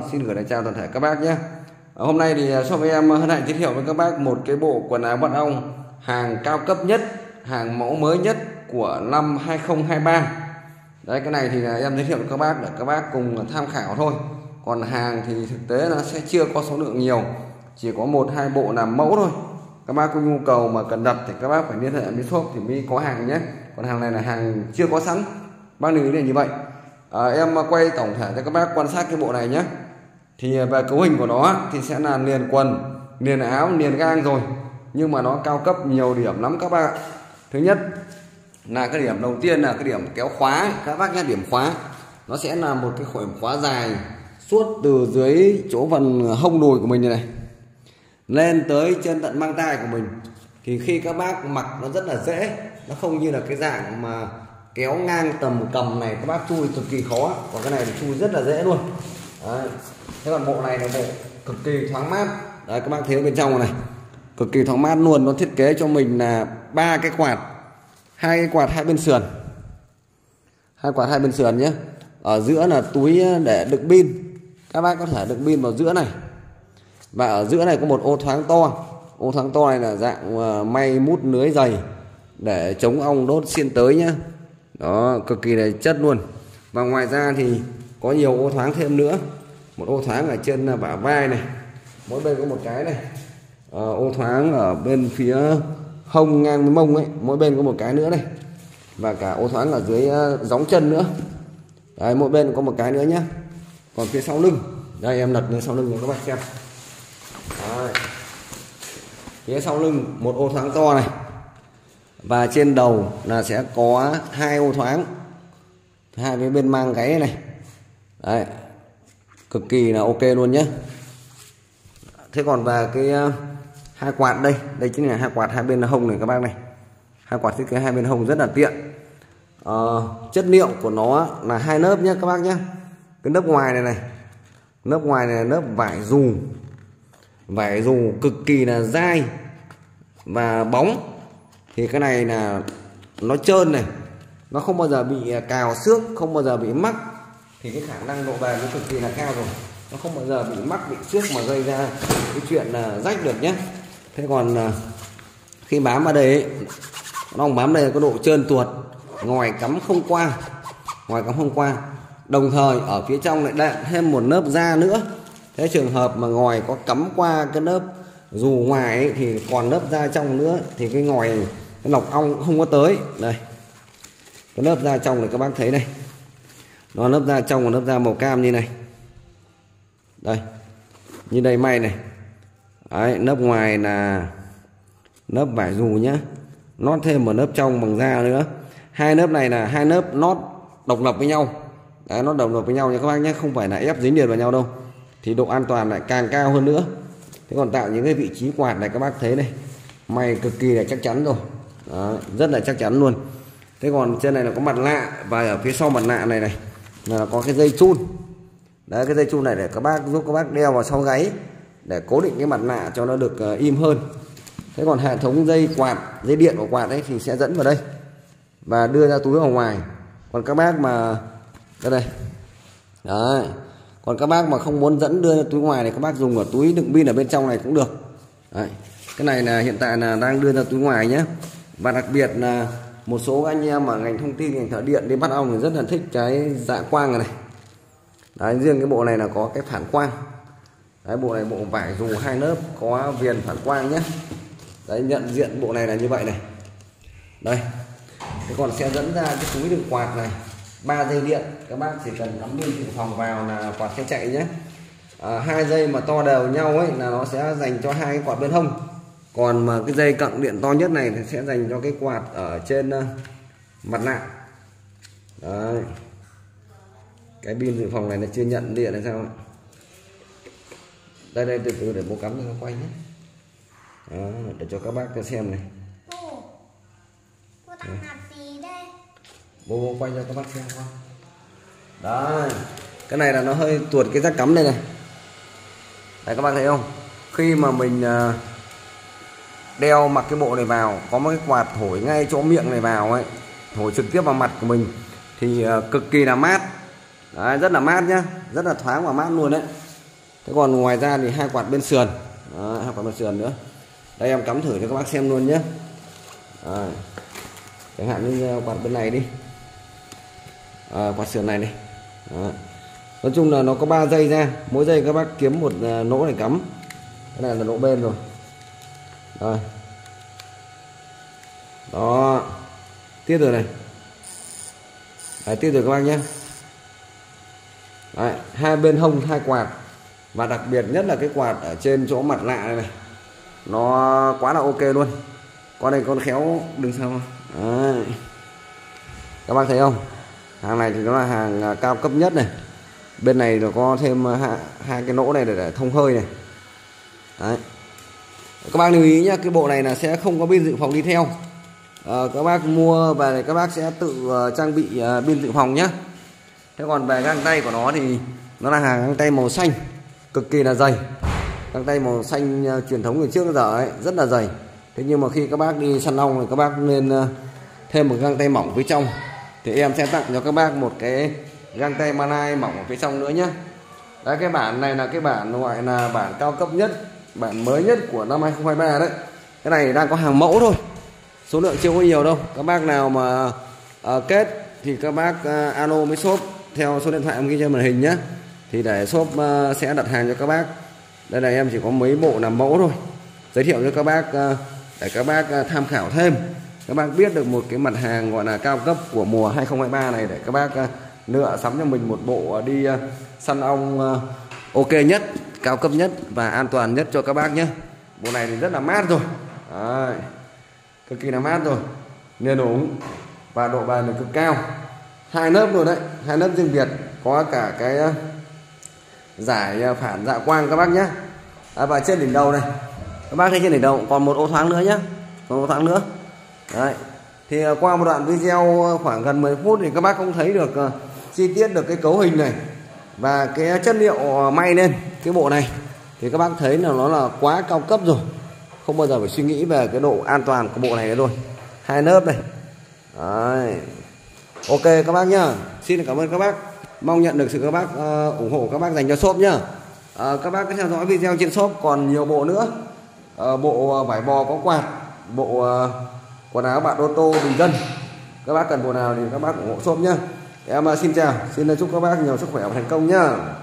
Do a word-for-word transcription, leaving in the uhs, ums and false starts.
xin gửi lời chào toàn thể các bác nhé. Hôm nay thì shop em hân hạnh giới thiệu với các bác một cái bộ quần áo mật ong hàng cao cấp nhất, hàng mẫu mới nhất của năm hai không hai ba. Đấy, cái này thì em giới thiệu với các bác để các bác cùng tham khảo thôi. Còn hàng thì thực tế nó sẽ chưa có số lượng nhiều, chỉ có một hai bộ làm mẫu thôi. Các bác có nhu cầu mà cần đặt thì các bác phải liên hệ với shop thì mới có hàng nhé. Còn hàng này là hàng chưa có sẵn, bác lưu ý là như vậy. À, em quay tổng thể cho các bác quan sát cái bộ này nhé. Thì về cấu hình của nó thì sẽ là liền quần, liền áo, liền gang rồi, nhưng mà nó cao cấp nhiều điểm lắm các bác ạ. Thứ nhất là cái điểm đầu tiên là cái điểm kéo khóa, các bác nhé. Điểm khóa nó sẽ là một cái khuỷu khóa dài suốt từ dưới chỗ phần hông đùi của mình này, này lên tới chân tận mang tay của mình. Thì khi các bác mặc nó rất là dễ, nó không như là cái dạng mà kéo ngang tầm cầm này các bác chui cực kỳ khó. Còn cái này thì chui rất là dễ luôn. Đấy. Thế còn bộ này là bộ cực kỳ thoáng mát. Đấy, các bác thấy ở bên trong này cực kỳ thoáng mát luôn. Nó thiết kế cho mình là ba cái quạt, hai cái quạt hai bên sườn, hai quạt hai bên sườn nhé. Ở giữa là túi để đựng pin, các bác có thể đựng pin vào giữa này. Và ở giữa này có một ô thoáng to. Ô thoáng to này là dạng may mút lưới dày để chống ong đốt xiên tới nhá. Đó, cực kỳ là chất luôn. Và ngoài ra thì có nhiều ô thoáng thêm nữa. Một ô thoáng ở trên bả vai này, mỗi bên có một cái này. À, ô thoáng ở bên phía hông ngang với mông ấy, mỗi bên có một cái nữa này. Và cả ô thoáng ở dưới gióng chân nữa. Đấy, mỗi bên có một cái nữa nhé. Còn phía sau lưng, đây em lật lên sau lưng cho các bạn xem. Đấy. Phía sau lưng một ô thoáng to này. Và trên đầu là sẽ có hai ô thoáng, hai cái bên mang gáy này. Đấy, cực kỳ là ok luôn nhé. Thế còn về cái uh, hai quạt đây, đây chính là hai quạt hai bên hông này các bác này. Hai quạt thiết kế hai bên hông rất là tiện. Uh, chất liệu của nó là hai lớp nhé các bác nhé. Cái lớp ngoài này này, lớp ngoài này là lớp vải dù, vải dù cực kỳ là dai và bóng. Thì cái này là nó trơn này, nó không bao giờ bị cào xước, không bao giờ bị mắc. Thì cái khả năng độ bền nó cực kỳ là cao rồi, nó không bao giờ bị mắc, bị xước mà gây ra cái chuyện là rách được nhé. Thế còn khi bám vào đây ấy, nó bám đây có độ trơn tuột, ngòi cắm không qua, ngòi cắm không qua. Đồng thời ở phía trong lại đệm thêm một lớp da nữa. Thế trường hợp mà ngòi có cắm qua cái lớp dù ngoài ấy, thì còn lớp da trong nữa, thì cái ngòi, cái lọc ong không có tới. Đây, cái lớp da trong này các bác thấy này, nó lớp da trong và lớp da màu cam như này. Đây, như đây may này. Đấy, lớp ngoài là lớp vải dù nhá, nót thêm một lớp trong bằng da nữa. Hai lớp này là hai lớp nót độc lập với nhau. Đấy, nó độc lập với nhau nha các bác nhé, không phải là ép dính liền vào nhau đâu. Thì độ an toàn lại càng cao hơn nữa. Thế còn tạo những cái vị trí quạt này các bác thấy này, may cực kỳ là chắc chắn rồi. Đó, rất là chắc chắn luôn. Thế còn trên này là có mặt nạ, và ở phía sau mặt nạ này này là có cái dây chun. Đấy, cái dây chun này để các bác giúp các bác đeo vào sau gáy để cố định cái mặt nạ cho nó được uh, im hơn. Thế còn hệ thống dây quạt, dây điện của quạt ấy thì sẽ dẫn vào đây và đưa ra túi ở ngoài. Còn các bác mà đây đây, đấy, còn các bác mà không muốn dẫn đưa ra túi ngoài này, các bác dùng ở túi đựng pin ở bên trong này cũng được. Đấy, cái này là hiện tại là đang đưa ra túi ngoài nhé. Và đặc biệt là một số anh em ở ngành thông tin, ngành thợ điện đi bắt ong thì rất là thích cái dạ quang này, này. Đấy, riêng cái bộ này là có cái phản quang. Đấy, bộ này bộ vải dù hai lớp có viền phản quang nhé. Đấy, nhận diện bộ này là như vậy này. Đây, thế còn sẽ dẫn ra cái túi đựng quạt này, ba dây điện, các bác chỉ cần cắm pin dự phòng vào là quạt sẽ chạy nhé. À, hai dây mà to đều nhau ấy là nó sẽ dành cho hai cái quạt bên hông. Còn mà cái dây cặn điện to nhất này thì sẽ dành cho cái quạt ở trên uh, mặt nạ. Đấy, cái pin dự phòng này là chưa nhận điện là sao? Đây đây, từ từ để bố cắm cho nó quay nhé. Đó, để cho các bác xem này. Bố, bố quay cho các bác xem không? Đấy, cái này là nó hơi tuột cái rác cắm đây này. Đấy, các bác thấy không? Khi mà mình uh, đeo mặc cái bộ này vào, có một cái quạt thổi ngay chỗ miệng này vào ấy, thổi trực tiếp vào mặt của mình thì uh, cực kỳ là mát. Đấy, rất là mát nhá, rất là thoáng và mát luôn đấy. Thế còn ngoài ra thì hai quạt bên sườn. Đó, hai quạt bên sườn nữa. Đây em cắm thử cho các bác xem luôn nhé. À, chẳng hạn như quạt bên này đi, à, quạt sườn này này. Đó. Nói chung là nó có ba dây ra, mỗi dây các bác kiếm một nỗ để cắm. Cái này là nỗ bên rồi. Rồi. Đó. Tiếp rồi này. Đấy, tiếp rồi các bác nhé. Đấy, hai bên hông hai quạt. Và đặc biệt nhất là cái quạt ở trên chỗ mặt lạ này này, nó quá là ok luôn. Con này con khéo đừng sao. Đấy. Các bác thấy không? Hàng này thì nó là hàng cao cấp nhất này. Bên này nó có thêm hai, hai cái nỗ này để, để thông hơi này. Đấy. Các bác lưu ý nhé, cái bộ này là sẽ không có pin dự phòng đi theo. À, các bác mua về các bác sẽ tự uh, trang bị uh, pin dự phòng nhé. Thế còn về găng tay của nó thì nó là hàng găng tay màu xanh, cực kỳ là dày. Găng tay màu xanh uh, truyền thống từ trước đến giờ ấy, rất là dày. Thế nhưng mà khi các bác đi săn ong thì các bác nên uh, thêm một găng tay mỏng phía trong. Thì em sẽ tặng cho các bác một cái găng tay Manai mỏng ở phía trong nữa nhé. Đấy, cái bản này là cái bản gọi là bản cao cấp nhất, bản mới nhất của năm hai không hai ba đấy. Cái này đang có hàng mẫu thôi, số lượng chưa có nhiều đâu. Các bác nào mà uh, kết thì các bác uh, alo với shop theo số điện thoại em ghi trên màn hình nhé. Thì để shop uh, sẽ đặt hàng cho các bác. Đây là em chỉ có mấy bộ làm mẫu thôi, giới thiệu cho các bác uh, để các bác uh, tham khảo thêm. Các bác biết được một cái mặt hàng gọi là cao cấp của mùa hai không hai ba này để các bác uh, lựa sắm cho mình một bộ uh, đi uh, săn ong uh, ok nhất, cao cấp nhất và an toàn nhất cho các bác nhé. Bộ này thì rất là mát rồi. Đấy, cực kỳ là mát rồi, nên ủng và độ bền là cực cao. Hai lớp rồi đấy, hai lớp riêng biệt, có cả cái uh, giải phản dạ quang các bác nhé. À, và trên đỉnh đầu này, các bác thấy trên đỉnh đầu còn một ô thoáng nữa nhé, còn ô thoáng nữa. Đấy. Thì uh, qua một đoạn video khoảng gần mười phút thì các bác cũng thấy được uh, chi tiết được cái cấu hình này và cái chất liệu may lên cái bộ này, thì các bác thấy là nó là quá cao cấp rồi, không bao giờ phải suy nghĩ về cái độ an toàn của bộ này nữa rồi. Hai lớp này. Đấy. Ok các bác nhá, xin cảm ơn các bác, mong nhận được sự các bác uh, ủng hộ các bác dành cho shop nhá. Uh, các bác cứ theo dõi video trên shop còn nhiều bộ nữa. Uh, bộ vải bò có quạt, bộ uh, quần áo bạn ô tô bình dân, các bác cần bộ nào thì các bác ủng hộ shop nhá. Em uh, xin chào, xin chúc các bác nhiều sức khỏe và thành công nhá.